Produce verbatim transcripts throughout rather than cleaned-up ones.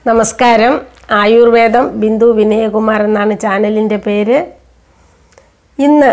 നമസ്കാരം. ആയുർവേദം ബിന്ദു വിനയകുമാർ എന്നാണ് ചാനലിൻ്റെ പേര്. ഇന്ന്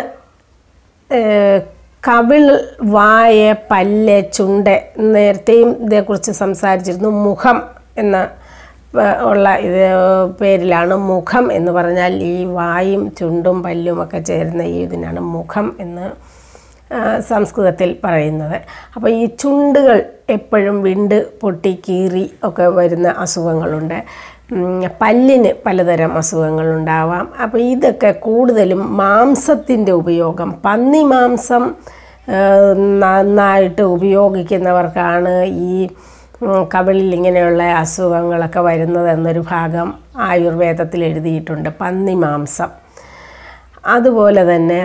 കവിൾ, വായ, പല്ല്, ചുണ്ട് നേരത്തെയും ഇതേക്കുറിച്ച് സംസാരിച്ചിരുന്നു. മുഖം എന്ന ഉള്ള ഇത് പേരിലാണ്. മുഖം എന്ന് പറഞ്ഞാൽ ഈ വായും ചുണ്ടും പല്ലും ഒക്കെ ചേരുന്ന ഈ ഇതിനാണ് മുഖം എന്ന് സംസ്കൃതത്തിൽ പറയുന്നത്. അപ്പോൾ ഈ ചുണ്ടുകൾ എപ്പോഴും വിണ്ട് പൊട്ടി കീറി ഒക്കെ വരുന്ന അസുഖങ്ങളുണ്ട്. പല്ലിന് പലതരം അസുഖങ്ങളുണ്ടാവാം. അപ്പോൾ ഇതൊക്കെ കൂടുതലും മാംസത്തിൻ്റെ ഉപയോഗം, പന്നി മാംസം നന്നായിട്ട് ഉപയോഗിക്കുന്നവർക്കാണ് ഈ കവിളിൽ ഇങ്ങനെയുള്ള അസുഖങ്ങളൊക്കെ വരുന്നത് എന്നൊരു ഭാഗം ആയുർവേദത്തിൽ എഴുതിയിട്ടുണ്ട്. പന്നി മാംസം. അതുപോലെ തന്നെ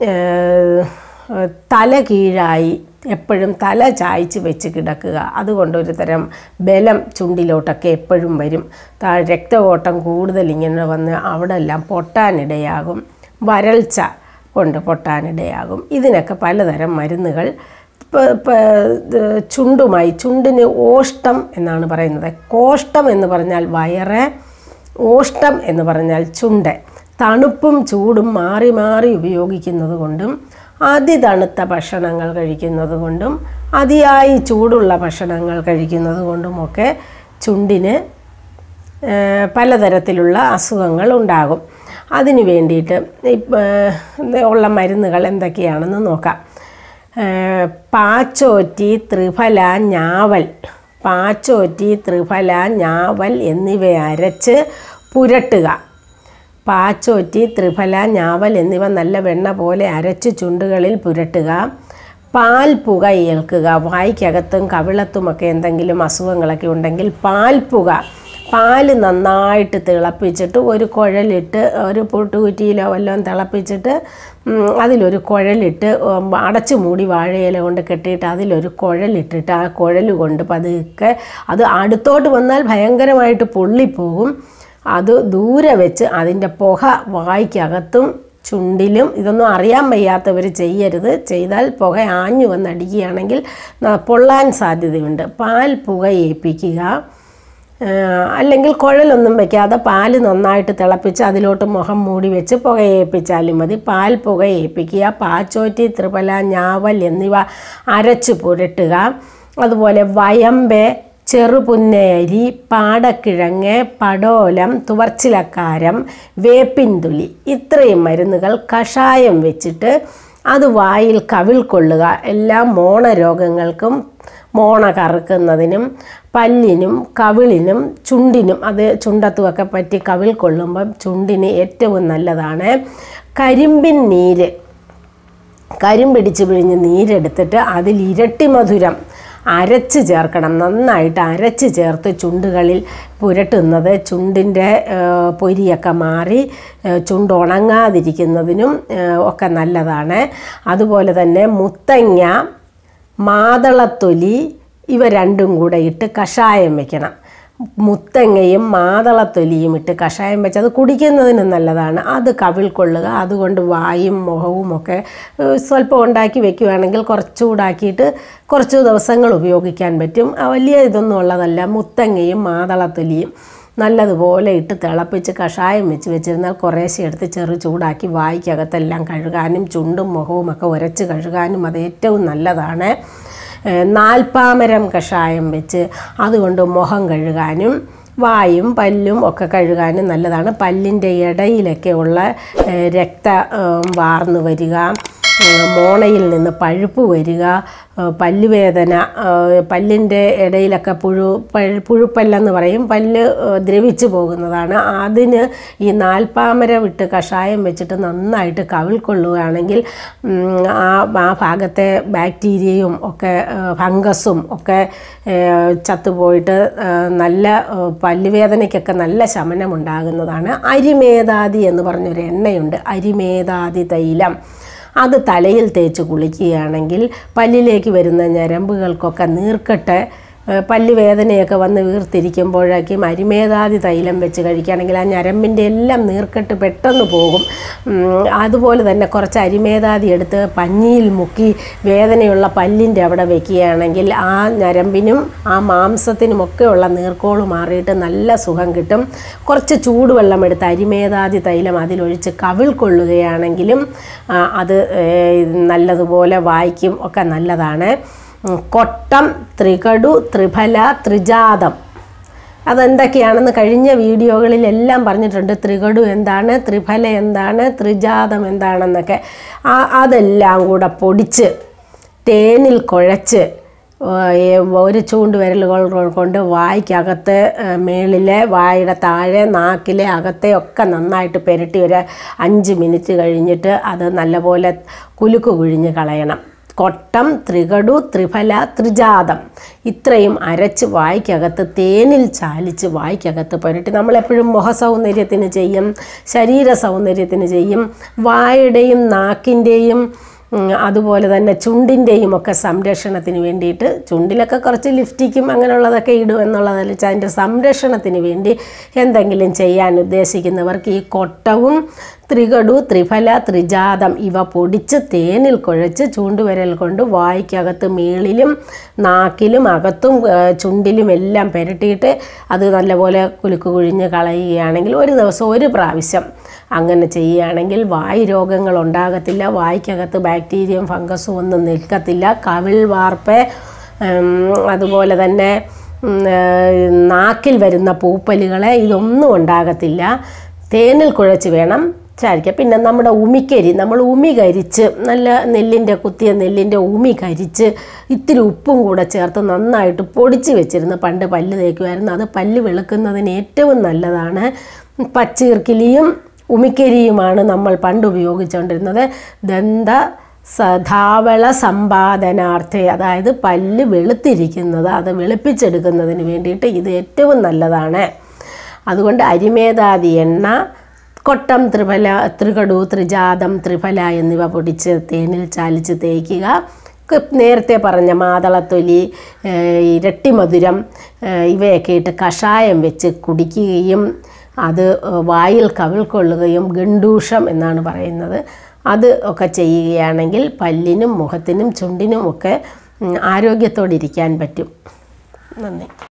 തല കീഴായി എപ്പോഴും തല ചായ്ച്ച് വെച്ച് കിടക്കുക, അതുകൊണ്ടൊരു തരം ബലം ചുണ്ടിലോട്ടൊക്കെ എപ്പോഴും വരും. രക്തഓട്ടം കൂടുതൽ ഇങ്ങനെ വന്ന് അവിടെ എല്ലാം പൊട്ടാനിടയാകും. വരൾച്ച കൊണ്ട് പൊട്ടാനിടയാകും. ഇതിനൊക്കെ പലതരം മരുന്നുകൾ ചുണ്ടുമായി. ചുണ്ടിന് ഓഷ്ടം എന്നാണ് പറയുന്നത്. കോഷ്ടം എന്ന് പറഞ്ഞാൽ വയറ്, ഓഷ്ടം എന്ന് പറഞ്ഞാൽ ചുണ്ട്. തണുപ്പും ചൂടും മാറി മാറി ഉപയോഗിക്കുന്നത് കൊണ്ടും അതിതണുത്ത ഭക്ഷണങ്ങൾ കഴിക്കുന്നത് കൊണ്ടും അതിയായി ചൂടുള്ള ഭക്ഷണങ്ങൾ കഴിക്കുന്നത് കൊണ്ടുമൊക്കെ ചുണ്ടിന് പലതരത്തിലുള്ള അസുഖങ്ങൾ ഉണ്ടാകും. അതിന് വേണ്ടിയിട്ട് ഉള്ള മരുന്നുകൾ എന്തൊക്കെയാണെന്ന് നോക്കാം. പാച്ചോറ്റി, ത്രിഫല, ഞാവൽ പാച്ചോറ്റി, ത്രിഫല, ഞാവൽ എന്നിവ അരച്ച് പുരട്ടുക. പാച്ചോറ്റി, ത്രിഫല, ഞാവൽ എന്നിവ നല്ല വെണ്ണ പോലെ അരച്ച് ചുണ്ടുകളിൽ പുരട്ടുക. പാൽ പുക ഏൽക്കുക. വായ്ക്കകത്തും കവിളത്തുമൊക്കെ എന്തെങ്കിലും അസുഖങ്ങളൊക്കെ ഉണ്ടെങ്കിൽ പാൽ പുക, പാല് നന്നായിട്ട് തിളപ്പിച്ചിട്ട് ഒരു കുഴലിട്ട്, ഒരു പൊട്ടുകുറ്റിയിലോ വല്ലതും തിളപ്പിച്ചിട്ട് അതിലൊരു കുഴലിട്ട് അടച്ചു മൂടി വാഴയില കൊണ്ട് കെട്ടിയിട്ട് അതിലൊരു കുഴലിട്ടിട്ട് ആ കുഴൽ കൊണ്ട് പതുക്കെ, അത് അടുത്തോട്ട് വന്നാൽ ഭയങ്കരമായിട്ട് പൊള്ളിപ്പോകും, അത് ദൂരെ വെച്ച് അതിൻ്റെ പുക വായ്ക്കകത്തും ചുണ്ടിലും, ഇതൊന്നും അറിയാൻ വയ്യാത്തവർ ചെയ്യരുത്. ചെയ്താൽ പുക ആഞ്ഞു വന്നടിക്കുകയാണെങ്കിൽ പൊള്ളാൻ സാധ്യതയുണ്ട്. പാൽ പുക ഏൽപ്പിക്കുക. അല്ലെങ്കിൽ കുഴലൊന്നും വയ്ക്കാതെ പാല് നന്നായിട്ട് തിളപ്പിച്ച് അതിലോട്ട് മുഖം മൂടി വെച്ച് പുക ഏൽപ്പിച്ചാലും മതി. പാൽ പുക ഏൽപ്പിക്കുക. പാച്ചോറ്റി, ത്രിഫല, ഞാവൽ എന്നിവ അരച്ച് പുരട്ടുക. അതുപോലെ വയമ്പ്, ചെറുപുന്നയരി, പാടക്കിഴങ്ങ്, പടോലം, തുവർച്ചിലക്കാരം, വേപ്പിൻതുലി ഇത്രയും മരുന്നുകൾ കഷായം വെച്ചിട്ട് അത് വായിൽ കവിൾ കൊള്ളുക. എല്ലാ മോണരോഗങ്ങൾക്കും, മോണ കറുക്കുന്നതിനും, പല്ലിനും, കവിളിനും, ചുണ്ടിനും, അത് ചുണ്ടത്തുമൊക്കെ പറ്റി കവിൾ കൊള്ളുമ്പം ചുണ്ടിന് ഏറ്റവും നല്ലതാണ്. കരിമ്പിൻ നീര്, കരിമ്പിടിച്ച് പിഴിഞ്ഞ് നീരെടുത്തിട്ട് അതിൽ ഇരട്ടി മധുരം അരച്ച് ചേർക്കണം. നന്നായിട്ട് അരച്ച് ചേർത്ത് ചുണ്ടുകളിൽ പുരട്ടുന്നത് ചുണ്ടിൻ്റെ പൊരിയൊക്കെ മാറി ചുണ്ട് ഉണങ്ങാതിരിക്കുന്നതിനും ഒക്കെ നല്ലതാണ്. അതുപോലെ തന്നെ മുത്തങ്ങ, മാതളത്തൊലി ഇവ രണ്ടും കൂടെ ഇട്ട് കഷായം വയ്ക്കണം. മുത്തങ്ങയും മാതളത്തൊലിയും ഇട്ട് കഷായം വെച്ച് അത് കുടിക്കുന്നതിന് നല്ലതാണ്. അത് കവിൾ കൊള്ളുക. അതുകൊണ്ട് വായും മുഖവും ഒക്കെ സ്വല്പം ഉണ്ടാക്കി വെക്കുകയാണെങ്കിൽ കുറച്ച് ചൂടാക്കിയിട്ട് കുറച്ച് ദിവസങ്ങൾ ഉപയോഗിക്കാൻ പറ്റും. വലിയ ഇതൊന്നും ഉള്ളതല്ല. മുത്തങ്ങയും മാതളത്തൊലിയും നല്ലതുപോലെ ഇട്ട് തിളപ്പിച്ച് കഷായം വെച്ച് വെച്ചിരുന്നാൽ കുറേശ്ശെ എടുത്ത് ചെറു ചൂടാക്കി വായ്ക്കകത്തെല്ലാം കഴുകാനും ചുണ്ടും മുഖവും ഒക്കെ ഉരച്ച് കഴുകാനും അത് ഏറ്റവും നല്ലതാണ്. നാൽപ്പാമരം കഷായം വെച്ച് അതുകൊണ്ട് മുഖം കഴുകാനും വായും പല്ലും ഒക്കെ കഴുകാനും നല്ലതാണ്. പല്ലിൻ്റെ ഇടയിലൊക്കെ ഉള്ള രക്ത വാർന്നു വരിക, മോണയിൽ നിന്ന് പഴുപ്പ് വരിക, പല്ലുവേദന, പല്ലിൻ്റെ ഇടയിലൊക്കെ പുഴു പുഴുപ്പല്ലെന്ന് പറയും, പല്ല് ദ്രവിച്ചു പോകുന്നതാണ്. അതിന് ഈ നാൽപ്പാമരം ഇട്ട് കഷായം വെച്ചിട്ട് നന്നായിട്ട് കവിൾ കൊള്ളുകയാണെങ്കിൽ ആ ആ ഭാഗത്തെ ബാക്ടീരിയയും ഒക്കെ ഫംഗസും ഒക്കെ ചത്തുപോയിട്ട് നല്ല പല്ലുവേദനയ്ക്കൊക്കെ നല്ല ശമനം ഉണ്ടാകുന്നതാണ്. അരിമേതാതി എന്ന് പറഞ്ഞൊരു എണ്ണയുണ്ട്, അരിമേതാതി തൈലം. അത് തലയിൽ തേച്ച് കുളിക്കുകയാണെങ്കിൽ പല്ലിലേക്ക് വരുന്ന ഞരമ്പുകൾക്കൊക്കെ നീർക്കെട്ട് പല്ല് വേദനയൊക്കെ വന്ന് വീർത്തിരിക്കുമ്പോഴേക്കും അരിമേതാതി തൈലം വെച്ച് കഴിക്കുകയാണെങ്കിൽ ആ ഞരമ്പിൻ്റെ എല്ലാം നീർക്കെട്ട് പെട്ടെന്ന് പോകും. അതുപോലെ തന്നെ കുറച്ച് അരിമേതാതി എടുത്ത് പഞ്ഞിയിൽ മുക്കി വേദനയുള്ള പല്ലിൻ്റെ അവിടെ വെക്കുകയാണെങ്കിൽ ആ ഞരമ്പിനും ആ മാംസത്തിനുമൊക്കെ ഉള്ള നീർക്കോള് മാറിയിട്ട് നല്ല സുഖം കിട്ടും. കുറച്ച് ചൂടുവെള്ളം എടുത്ത് അരിമേതാതി തൈലം അതിലൊഴിച്ച് കവിൾ കൊള്ളുകയാണെങ്കിലും അത് നല്ലതുപോലെ വായിക്കും ഒക്കെ നല്ലതാണ്. കൊട്ടം, ത്രികടു, ത്രിഫല, ത്രിജാതം അതെന്തൊക്കെയാണെന്ന് കഴിഞ്ഞ വീഡിയോകളിലെല്ലാം പറഞ്ഞിട്ടുണ്ട്. ത്രികടു എന്താണ്, ത്രിഫല എന്താണ്, ത്രിജാതം എന്താണെന്നൊക്കെ. ആ അതെല്ലാം കൂടെ പൊടിച്ച് തേനിൽ കുഴച്ച് ഒരു ചൂണ്ട് വിരലുകൾ കൊണ്ട് വായ്ക്കകത്ത് മേളിലെ വായുടെ താഴെ നാക്കിലെ അകത്തെ ഒക്കെ നന്നായിട്ട് പുരട്ടി ഒരു അഞ്ച് മിനിറ്റ് കഴിഞ്ഞിട്ട് അത് നല്ലപോലെ കുലുക്ക് കുഴിഞ്ഞ് കളയണം. കൊട്ടം, ത്രികടു, ത്രിഫല, ത്രിജാതം ഇത്രയും അരച്ച് വായ്ക്കകത്ത് തേനിൽ ചാലിച്ച് വായ്ക്കകത്ത് പുരട്ടി നമ്മളെപ്പോഴും മുഖ സൗന്ദര്യത്തിന് ചെയ്യും, ശരീര സൗന്ദര്യത്തിന് ചെയ്യും. വായുടെയും നാക്കിൻ്റെയും അതുപോലെ തന്നെ ചുണ്ടിൻ്റെയും ഒക്കെ സംരക്ഷണത്തിന് വേണ്ടിയിട്ട്, ചുണ്ടിലൊക്കെ കുറച്ച് ലിപ്സ്റ്റിക്കും അങ്ങനെയുള്ളതൊക്കെ ഇടും എന്നുള്ളതല്ല, അതിൻ്റെ സംരക്ഷണത്തിന് വേണ്ടി എന്തെങ്കിലും ചെയ്യാൻ ഉദ്ദേശിക്കുന്നവർക്ക് ഈ കൊട്ടവും ത്രികടു, ത്രിഫല, ത്രിജാതം ഇവ പൊടിച്ച് തേനിൽ കുഴച്ച് ചൂണ്ടുവിരൽ കൊണ്ട് വായ്ക്കകത്ത് മേളിലും നാക്കിലും അകത്തും ചുണ്ടിലും എല്ലാം പുരട്ടിയിട്ട് അത് നല്ലപോലെ കുലുക്ക് കുഴിഞ്ഞ് കളയുകയാണെങ്കിൽ ഒരു ദിവസം ഒരു പ്രാവശ്യം അങ്ങനെ ചെയ്യുകയാണെങ്കിൽ വായു രോഗങ്ങൾ ഉണ്ടാകത്തില്ല. വായ്ക്കകത്ത് ബാക്ടീരിയയും ഫംഗസും ഒന്നും നിൽക്കത്തില്ല. കവിൾ വാർപ്പ്, അതുപോലെ തന്നെ നാക്കിൽ വരുന്ന പൂപ്പലുകളെ ഇതൊന്നും ഉണ്ടാകത്തില്ല. തേനിൽ കുഴച്ച് വേണം ചാരിക്കുക. പിന്നെ നമ്മുടെ ഉമിക്കരി, നമ്മൾ ഉമി കരിച്ച് നല്ല നെല്ലിൻ്റെ കുത്തിയ നെല്ലിൻ്റെ ഉമി കരിച്ച് ഇത്തിരി ഉപ്പും കൂടെ ചേർത്ത് നന്നായിട്ട് പൊടിച്ച് വെച്ചിരുന്ന് പണ്ട് പല്ല് തേക്കുമായിരുന്നു. അത് പല്ല് വെളുക്കുന്നതിന് ഏറ്റവും നല്ലതാണ്. പച്ചീർക്കിലിയും ഉമിക്കരിയുമാണ് നമ്മൾ പണ്ട് ഉപയോഗിച്ചുകൊണ്ടിരുന്നത്. ദന്ത ധാവള സമ്പാദനാർത്ഥേ, അതായത് പല്ല് വെളുത്തിരിക്കുന്നത് അത് വെളുപ്പിച്ചെടുക്കുന്നതിന് വേണ്ടിയിട്ട് ഇത് ഏറ്റവും നല്ലതാണ്. അതുകൊണ്ട് അരിമേതാതി എണ്ണ, കൊട്ടം, ത്രിഫല, ത്രികടു, ത്രിജാതം, ത്രിഫല എന്നിവ പൊടിച്ച് തേനിൽ ചാലിച്ച് തേക്കുക. നേരത്തെ പറഞ്ഞ മാതളത്തൊലി, ഇരട്ടിമധുരം ഇവയൊക്കെ ഇട്ട് കഷായം വെച്ച് കുടിക്കുകയും അത് വായിൽ കവിൾ കൊള്ളുകയും ഗണ്ടൂഷം എന്നാണ് പറയുന്നത്, അത് ഒക്കെ ചെയ്യുകയാണെങ്കിൽ പല്ലിനും മുഖത്തിനും ചുണ്ടിനും ഒക്കെ ആരോഗ്യത്തോടെ ഇരിക്കാൻ പറ്റും. നന്ദി.